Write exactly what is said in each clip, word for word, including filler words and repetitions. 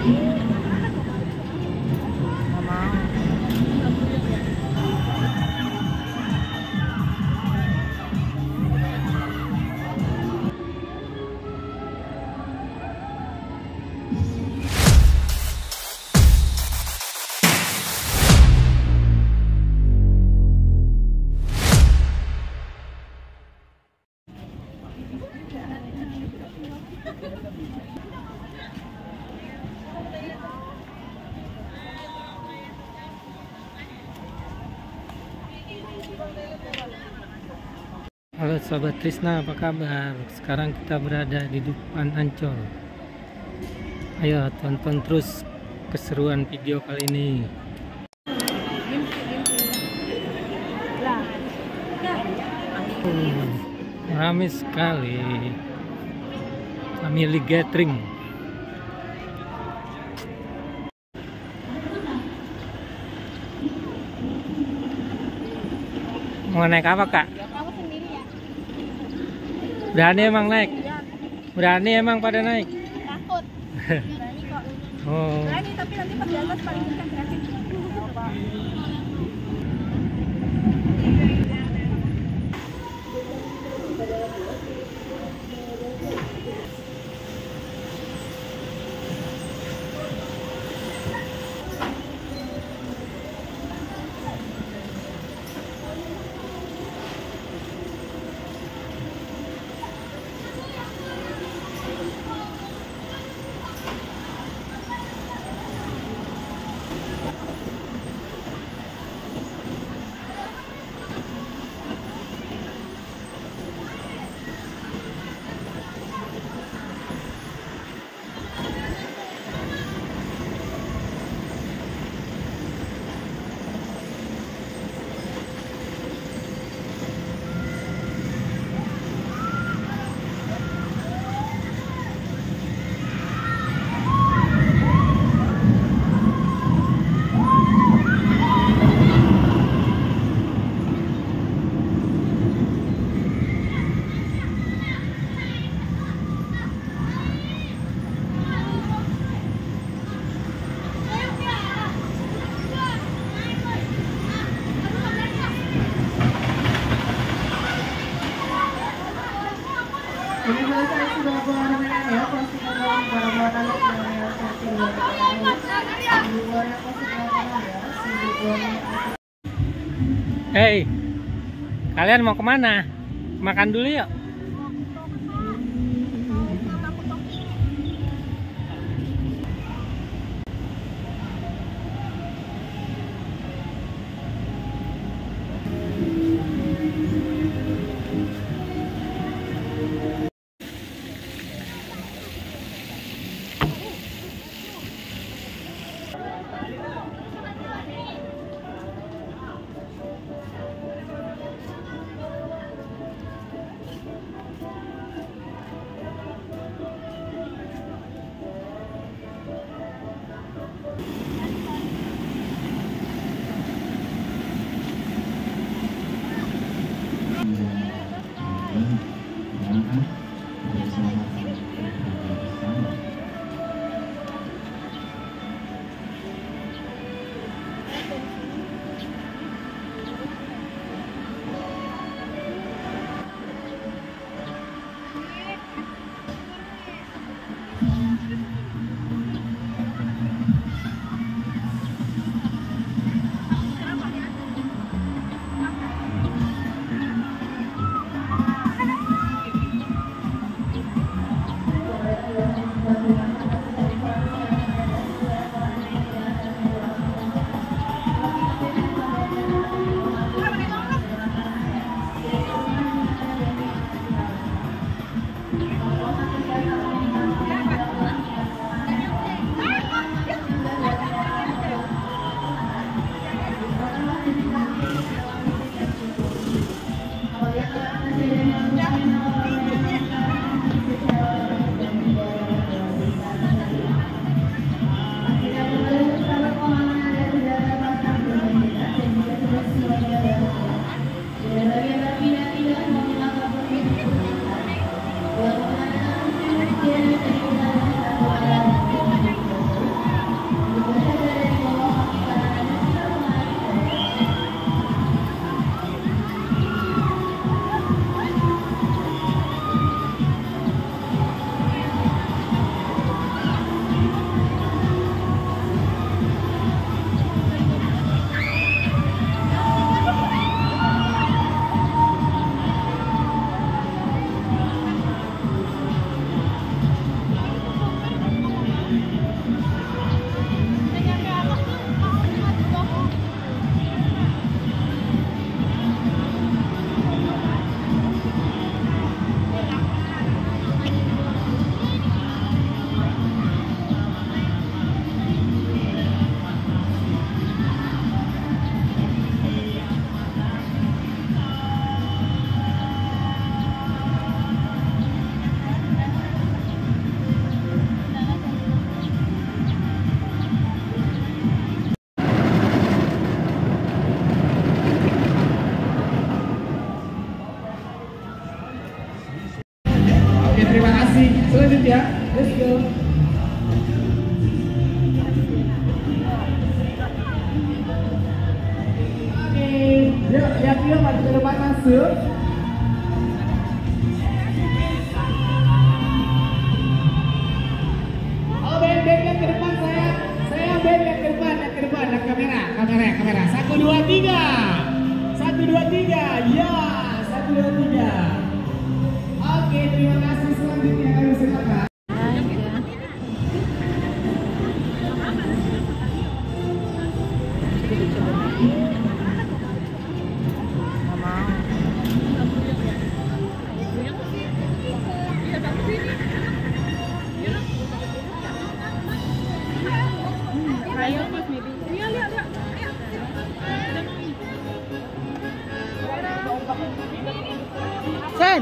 Halo Sobat Trisna, apa kabar? Sekarang kita berada di depan Ancol. Ayo tonton terus keseruan video kali ini. Oh, ramai sekali. Family gathering. Mau naik apa, Kak? Berani emang naik? Berani emang pada naik? Takut. Berani kok. Oh. Berani tapi nanti pas di atas paling dekat kreatif. Ini selesai sudah bermain ya, pastikan dalam barang-barang yang seperti luar di luar yang pastikan ya, si Hei, kalian mau kemana? Makan dulu yuk. masuk. Oh, band band yang ke depan saya. Saya band yang ke depan, yang ke depan, yang kamera, kamera, kamera. Satu dua tiga, satu dua tiga, ya, satu dua tiga. Oke, terima kasih. Selanjutnya kami silakan. Sen.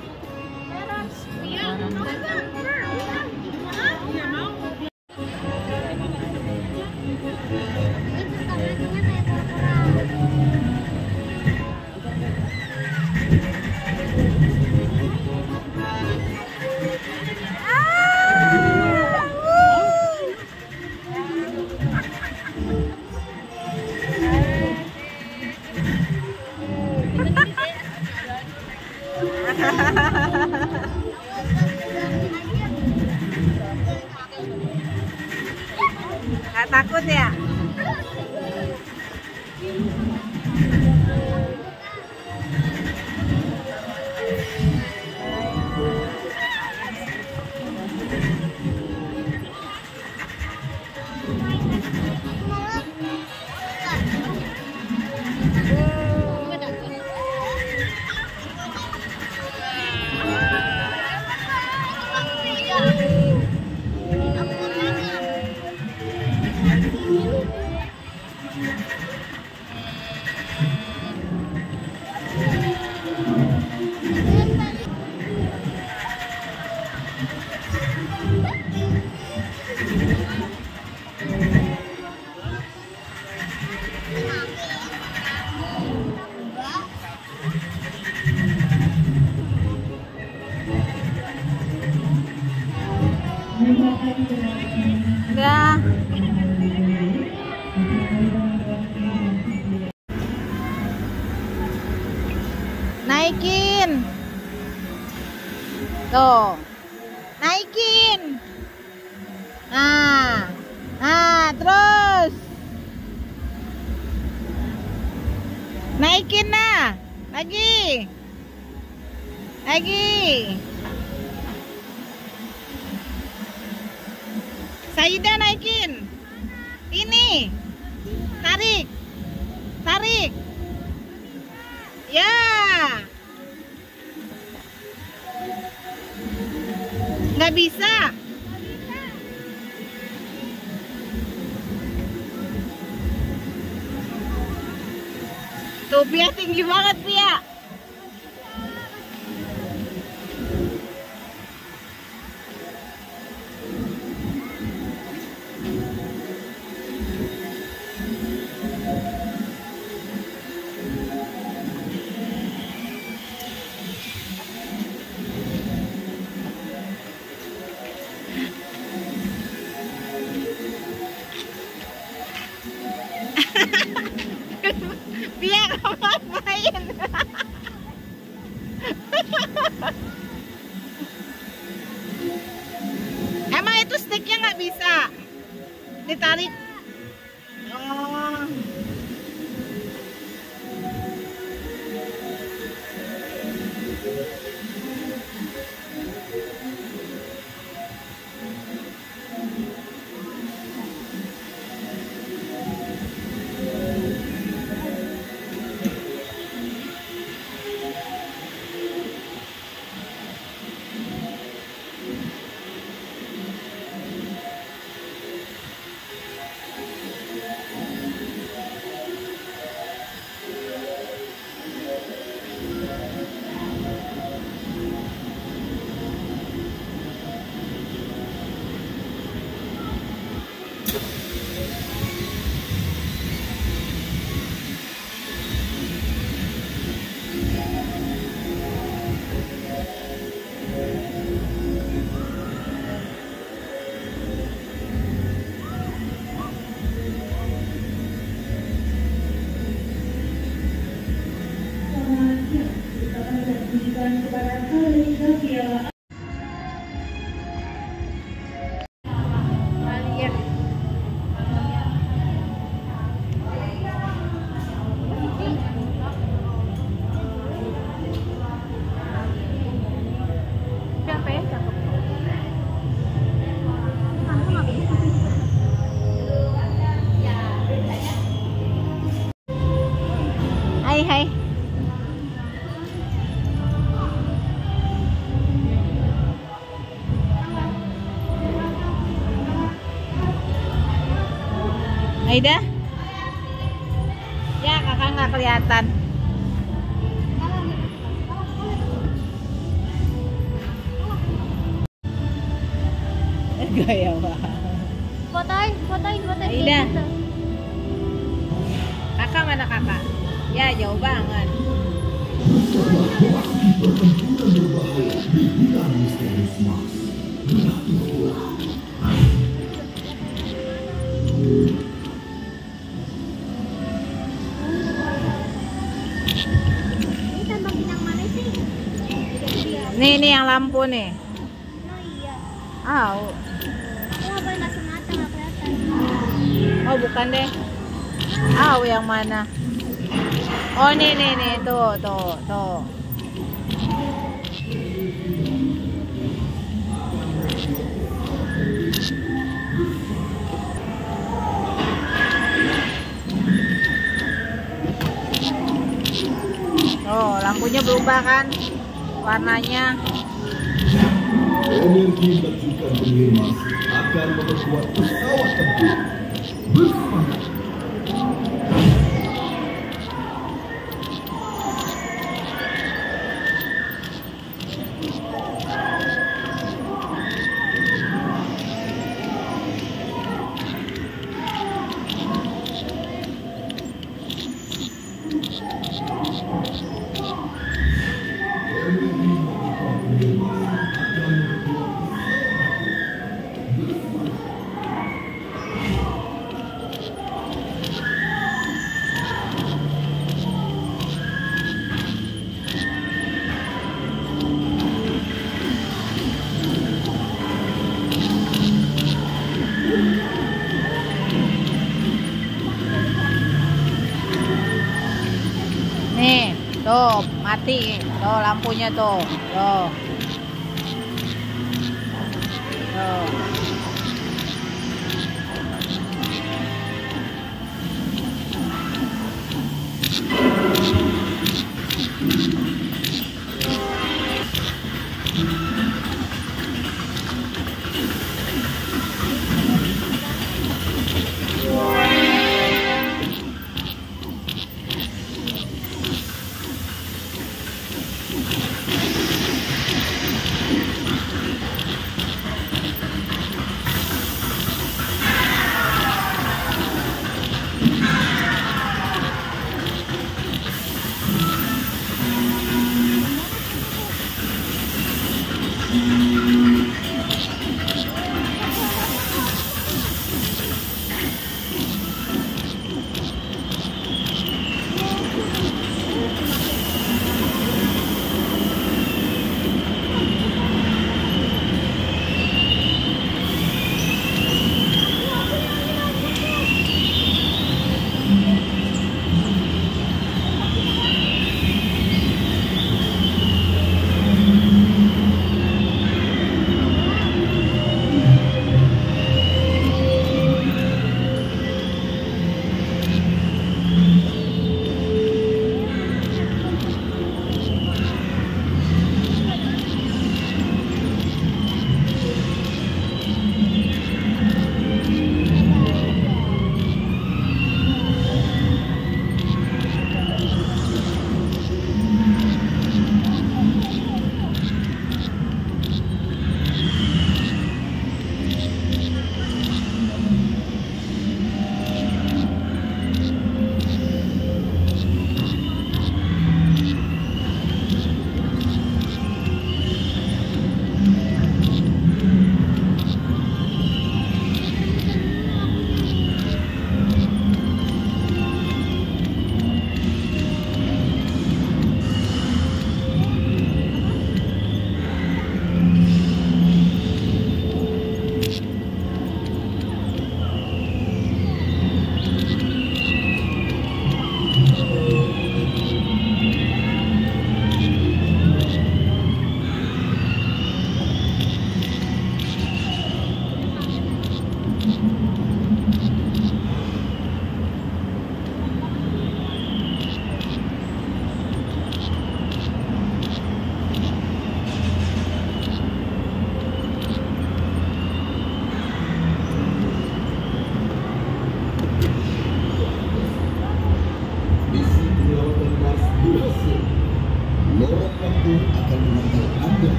Nggak takut ya? Udah. Naikin. Tuh. Naikin. Nah. Nah, terus. Naikin nah. Lagi. Lagi. Saida naikin. Ini. Tarik. Tarik. Ya. Nggak bisa. Tuh Pia tinggi banget Pia. Pia kamu ngapain? Emang itu sticknya nggak bisa ditarik? Oh. hai. Aida? Ya, kakak nggak kelihatan. Gaya banget. Fotoin, fotoin, fotoin. Aida. Gitu. Kakak mana kakak? Ya, jauh banget. Ini tambahin yang mana sih? Nih, nih yang lampu nih. Oh iya. Ah, oh, Aku ngapain kasih mata nggak kelihatan. oh bukan deh. Ah, oh, yang mana? Oh, nih, nih, nih, tuh, tuh, tuh. Oh, lampunya berubah kan warnanya. Energi letupan pengiriman akan membuat pesawat tempur bersemangat. Nih, tuh mati, tuh lampunya tuh, tuh, tuh.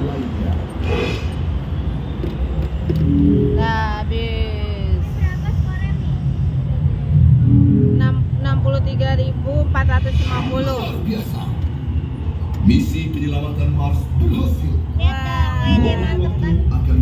lainnya. Nah, habis enam puluh tiga ribu empat ratus lima puluh. Luar biasa. Misi penyelamatan Mars berhasil. Wah, Waktu akan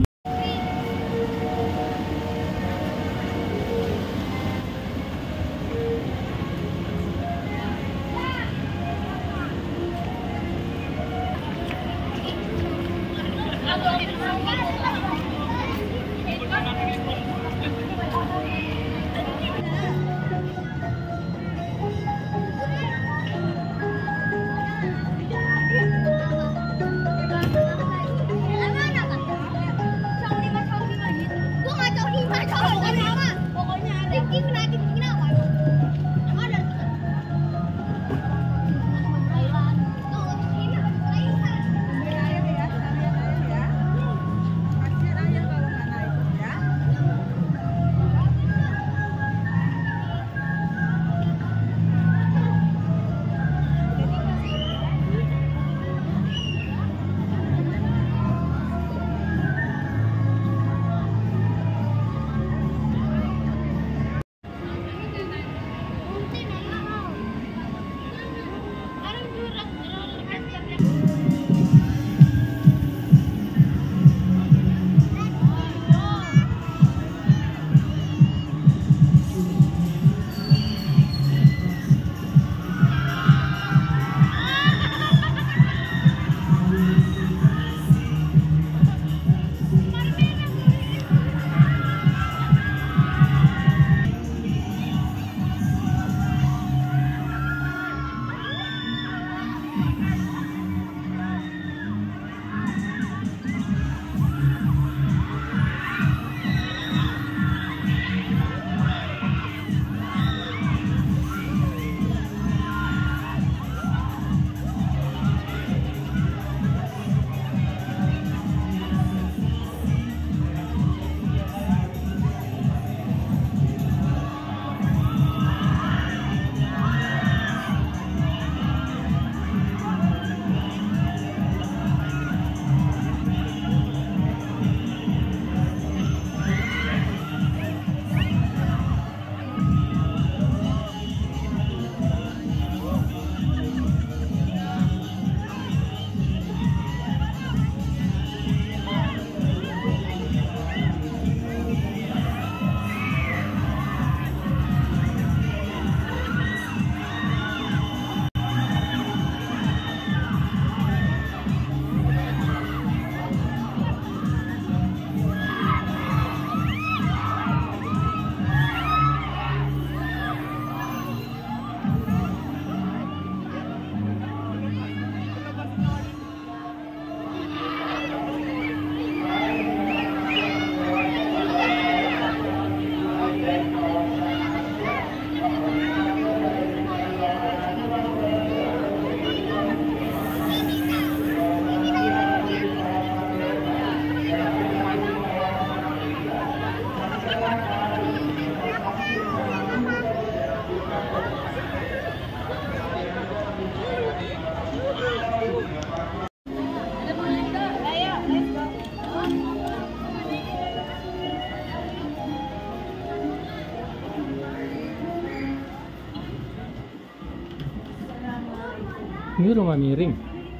Ini rumah miring.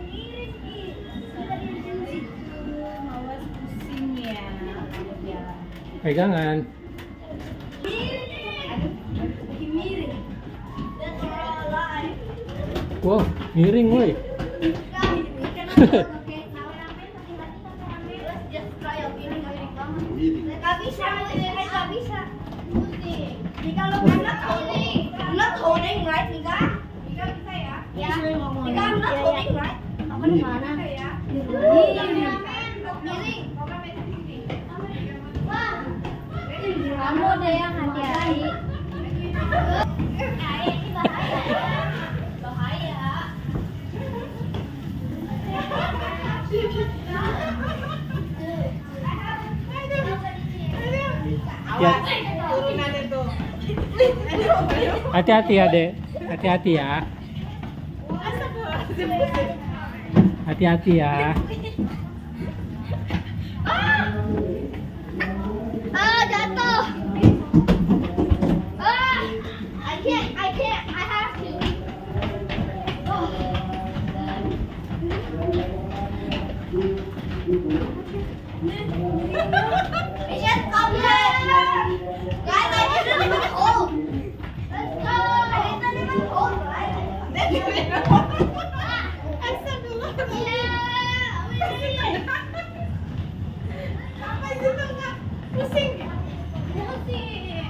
Pegangan. Wow, miring woi. Kamu ada yang hati-hati. Bahaya. Ya. Hati-hati ya, Dek. Hati-hati ya. Hati-hati ya. Mission complete. Guys, I did it with old. Let's go. I did it with old, right? Astagfirullah. Sampai situ nggak pusing? Pusing.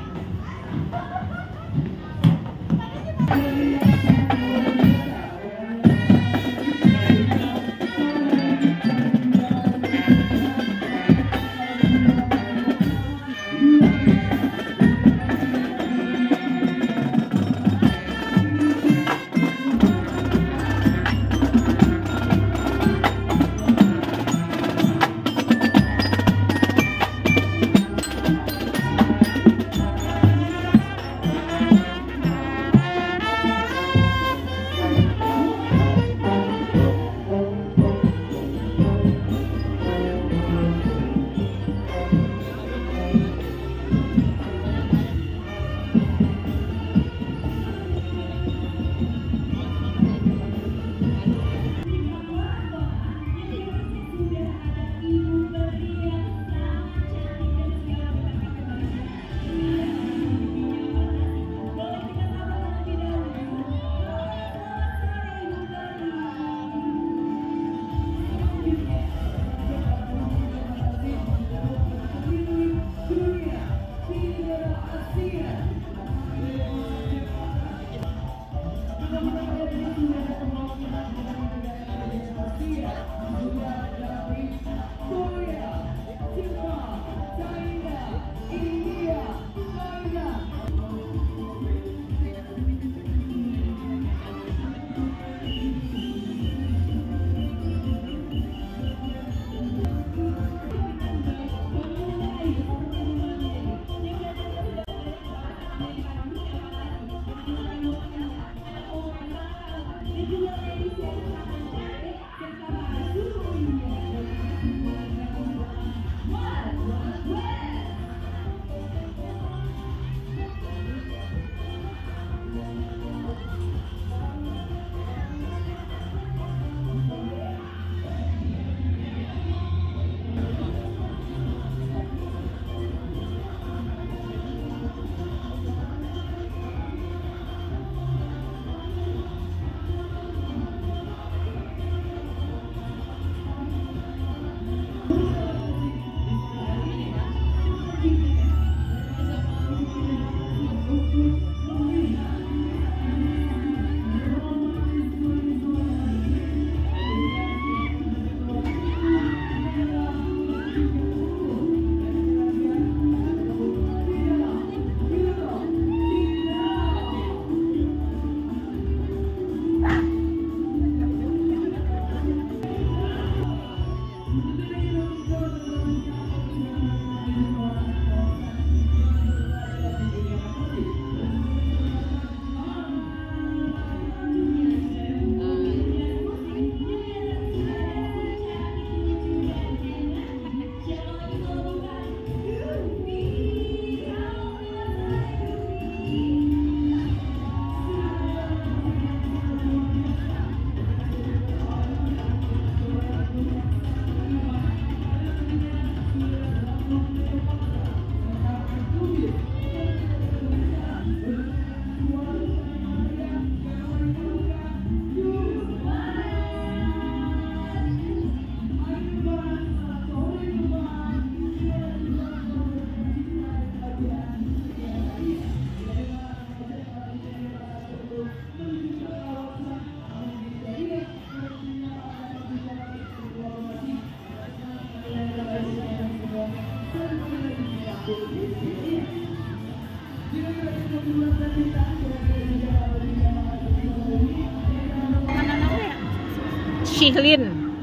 Shihlin.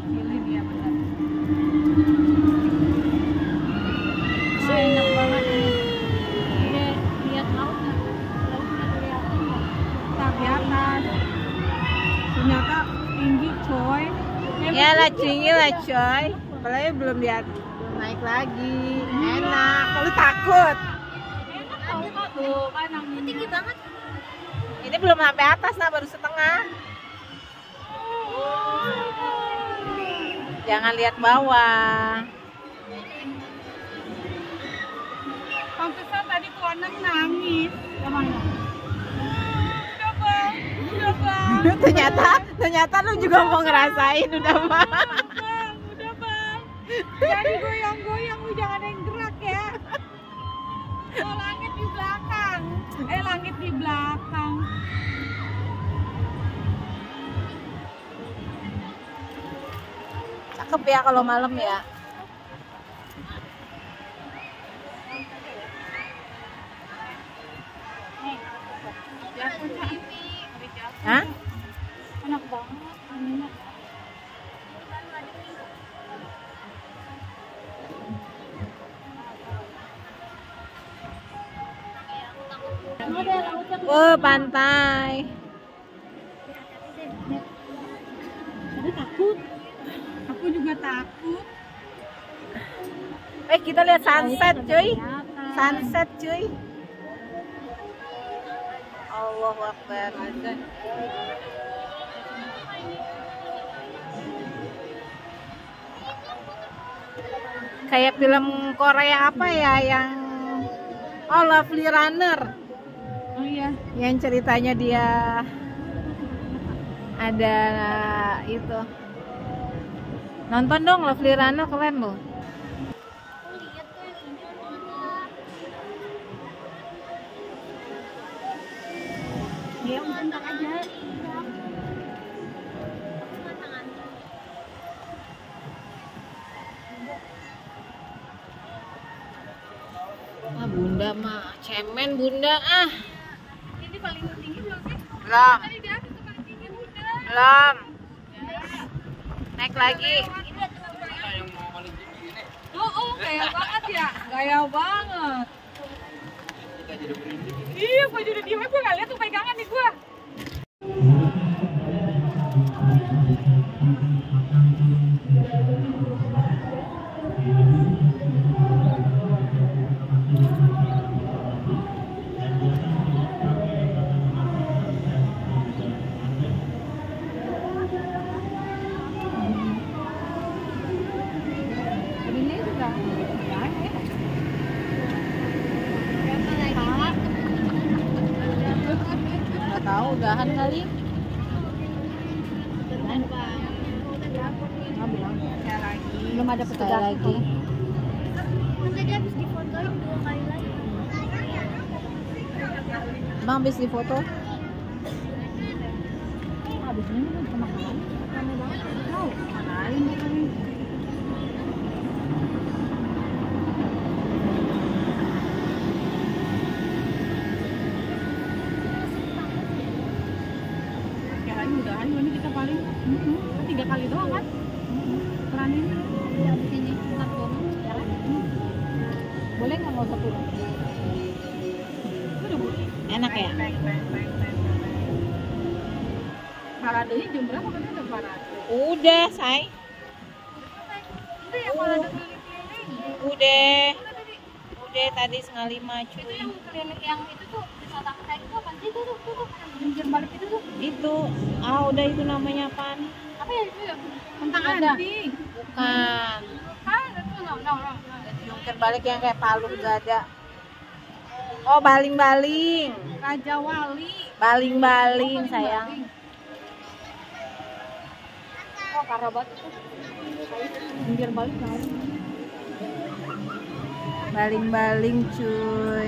Enak banget nih. Lihat, lihat lautnya. Lautnya kelihatan. Tak di atas. Ternyata tinggi, coy. Ya lah tinggi lah coy. Apalagi belum lihat naik lagi. Enak. Kalau takut. Enak tau tuh kan angin tinggi banget. Ini belum sampai atas nah, baru setengah. Jangan lihat bawah. Pantesan tadi tuh anak nangis. Kemana? Udah bang, udah bang. ternyata ternyata lu juga mau ngerasain udah mah. Bang, udah bang. Jadi goyang-goyang, lu jangan ada yang gerak ya. Oh, langit di belakang. Eh, langit di belakang. Cakep ya kalau malam ya. Hah? Enak banget. Enak. Oh, pantai. Aku takut. Aku juga takut. Eh, kita lihat sunset, cuy. Sunset, cuy. Allahu Akbar. Kayak film Korea apa ya yang Oh, Lovely Runner. Oh iya. Yang ceritanya dia ada itu. Nonton dong Lovely Runner, keren loh. Dia bentar aja. Ah, bunda mah cemen bunda ah. Ini paling tinggi belum sih? Belum. Tadi di atas tuh paling tinggi udah. Belum. Naik lagi. Oh, oh, gaya banget ya. Gaya banget. Iya, gua udah diem, gua nggak lihat tuh pegangan nih gua. Ini sudah Nggak tahu, udahan kali. belum ada Sekali lagi. Tadi habis difotoin dua kali lagi. Emang habis difoto? Habis ini kan sama kawan. Rame banget. Tahu, manain kita nih. Kirain mudahan ini kita paling tiga kali doang kan? Keranin ya di sini bentar gua jalan. Boleh nggak nggak usah turun? Udah boleh. Enak ya? Paradenya jam berapa kan udah parade? Udah, say. Itu yang parade keliling-keliling. Udah. Udah tadi setengah lima, Itu cuy. yang keliling yang itu tuh wisata kayak itu apa sih itu tuh tuh tuh jam balik itu tuh Itu, ah udah itu namanya apaan? apa ya itu ya tentang Ada. anti Bukan. kan itu no no no Jungkir balik yang kayak palu gada. Oh, baling-baling. Raja Wali Baling-baling, sayang. oh karabat itu jam balik kali Baling-baling, cuy.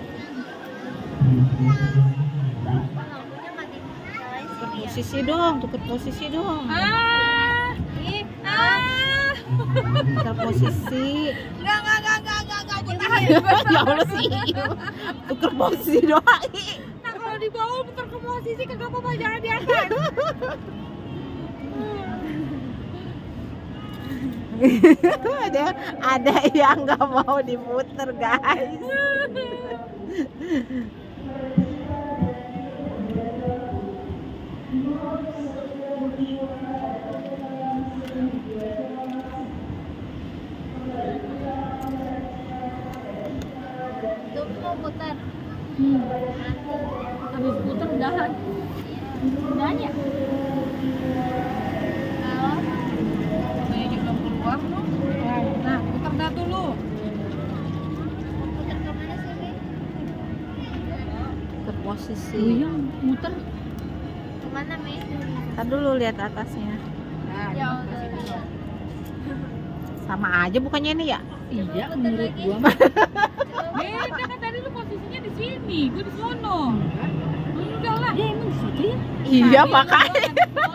Tuker posisi dong, tuker posisi dong. ah ih ah Tuker posisi. nggak nggak nggak nggak nggak nggak gue tahan Ya Allah sih. Tuker posisi doang. nah kalau di bawah putar ke posisi kagak apa-apa jangan di atas ada ada yang nggak mau diputer, guys. Itu mau putar. Habis putar udahan. Udahan ya? Kalau Fotonya aja belum keluar loh. Nah, putar dah dulu. Putar kemana sih, Mi? Ke posisi. Iya, muter. Kemana, Mi? Ntar dulu lihat atasnya. Nah, Ya kasih udah. dulu. Sama aja bukannya ini ya? Iya, menurut gua. Beda kan tadi lu posisinya di sini, gua di sono. Enggak lah. Ya emang di situ ya. Iya Tadi makanya. lu di sono,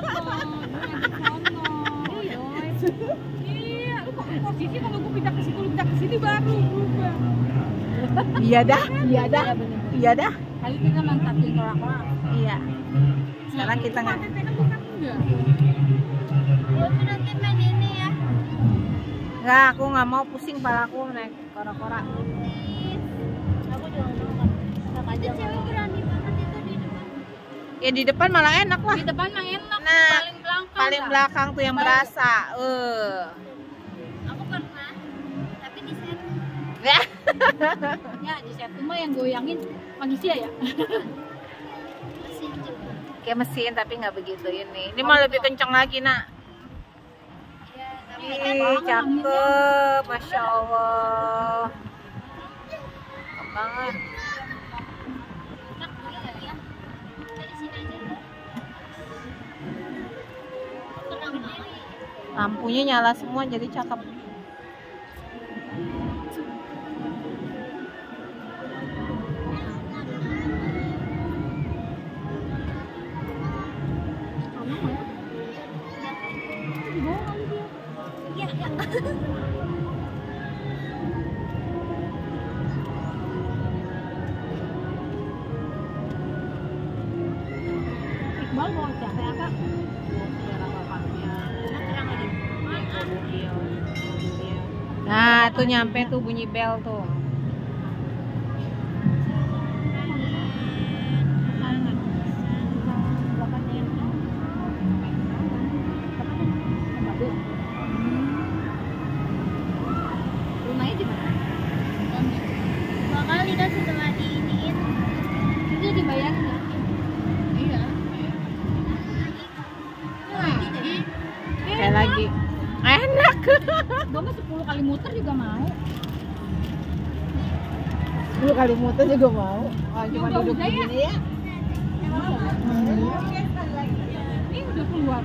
lu yang di sono. Iya, lu kok posisi kalau gua pindah ke situ, lu pindah ke sini baru berubah. Iya dah, iya dah, iya dah. Kali kita mantatin korak-korak. Iya. Sekarang kita nggak. Kan bukan enggak. Gua nanti main ini ya. Nggak, aku nggak mau pusing palaku naik kora-kora. Aku juga mau kan. Sama aja cewek berani banget itu di depan. Ya di depan malah enak lah. Di depan mah enak, Nah, paling belakang. Paling dah. belakang tuh yang berasa. Eh. Aku pernah, tapi di set. Ya. Ya, di situ mah yang goyangin manusia ya. Mesin juga. Kayak mesin tapi nggak begitu ini. Ini mau lebih kencang lagi nak. Ya, tapi Ih, cakep, masya Allah. Cakep banget. enak juga ya. Dari sini aja. Tenang diri. Lampunya nyala semua jadi cakep. Iya, ya. Iqbal mau capek apa? Nah, tuh nyampe tuh bunyi bel tuh. Rumahnya di mana? Dua kali kan setelah diiniin. Itu dibayarin ya? Iya. Lagi deh. Kayak lagi. Enak. Gua mah sepuluh kali muter juga mau. sepuluh kali muter juga mau. Oh, cuma Juga duduk udah ya? begini ya. Ini udah keluar.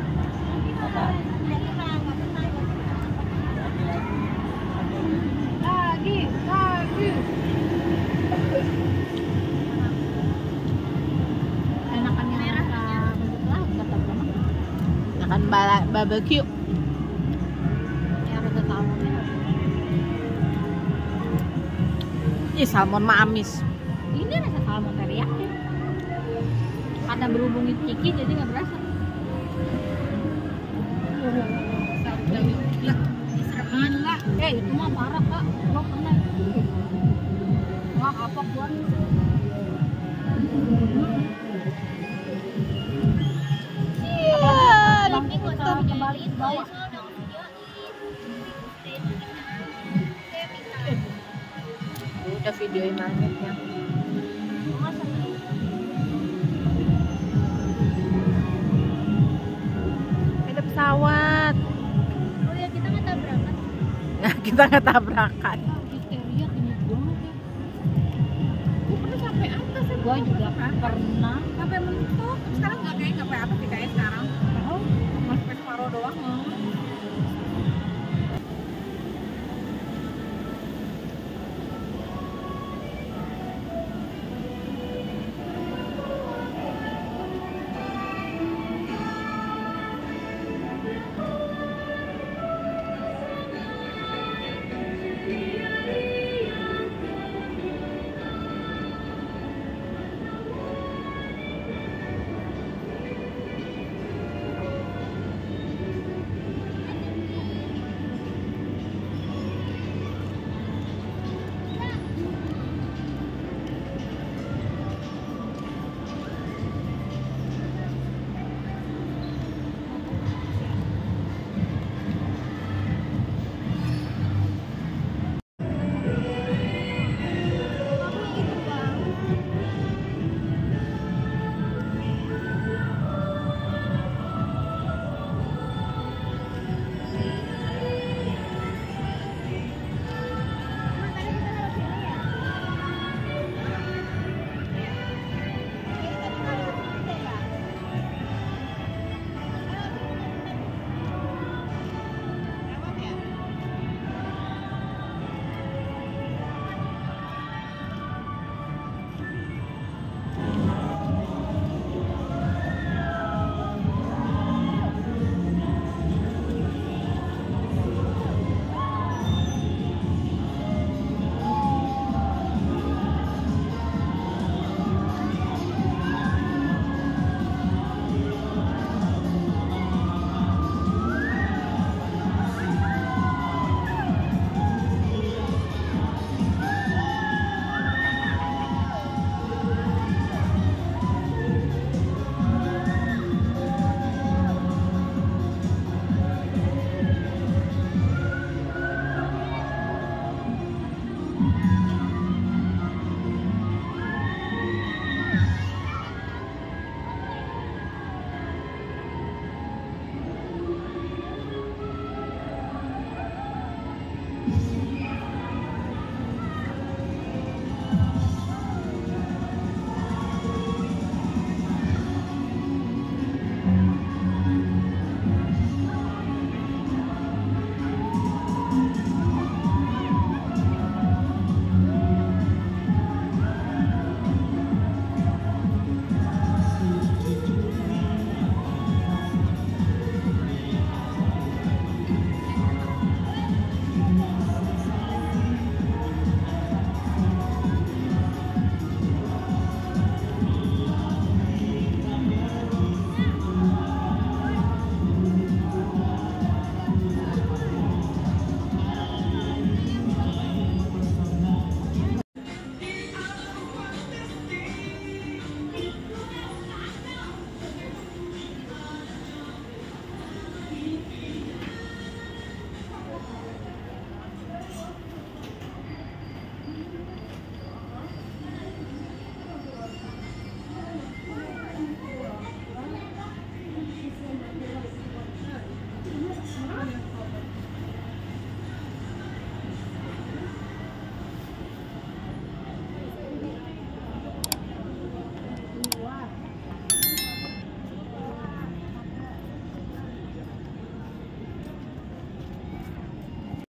Lagi, lagi. Enakan yang rasa bentuk laut kata gua mah. Makan bala- barbecue. Yang rasa salmonnya. Ih, salmon mah amis. Ini rasa salmon teriyaki. Karena berhubung itu Ciki jadi nggak berasa. Gila, gila. Eh itu mah parah kak. Lo pernah? Wah apa gua? Iya, Ini gua tahu kembali itu bawa. ya, soalnya udah videoin. udah videoin langitnya. Ada pesawat. Oh ya kita nggak tabrakan. Nah, kita nggak tabrakan. Histeria tinggi banget ya. Gua pernah sampai atas ya. Gua juga kan pernah sampai mentok. Sekarang nggak kayak nggak sampai atas sih kayak sekarang. Oh, masih sampai separuh doang.